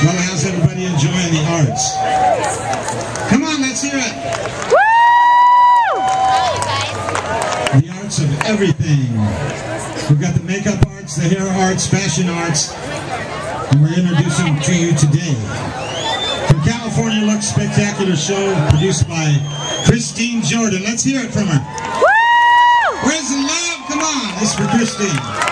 Well, how's everybody enjoying the arts? Come on, let's hear it. Woo! The arts of everything. We've got the makeup arts, the hair arts, fashion arts, and we're introducing to you today. From California Looks Spectacular Show, produced by Christine Jordan. Let's hear it from her. Woo! Where's the love? Come on, this is for Christine.